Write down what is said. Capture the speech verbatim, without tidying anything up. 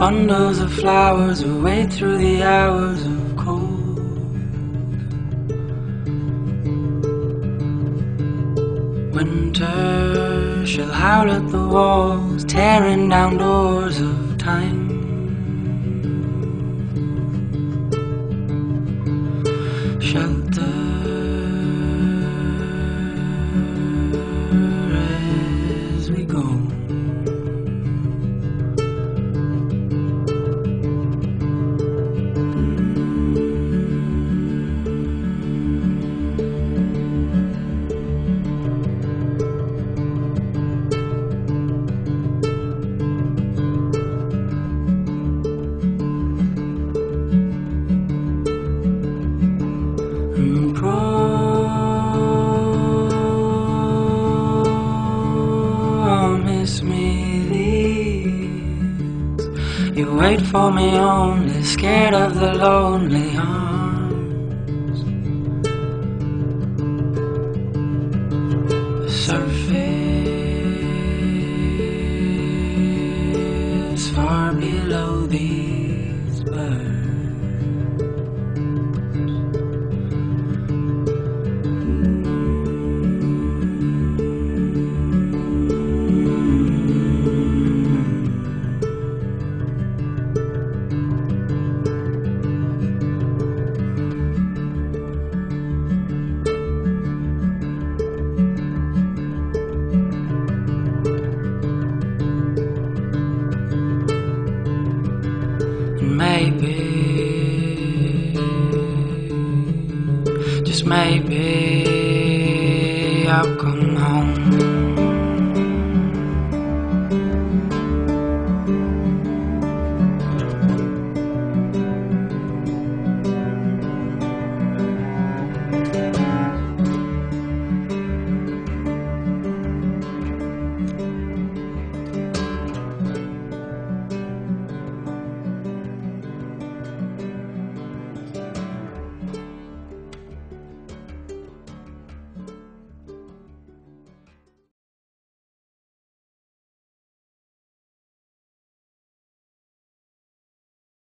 bundles of flowers away through the hours of cold. Winter shall howl at the walls, tearing down doors of time. Shelter as we go. Promise me these. You wait for me only, scared of the lonely arms. The surface far below these birds. Maybe, just maybe, I'll come home.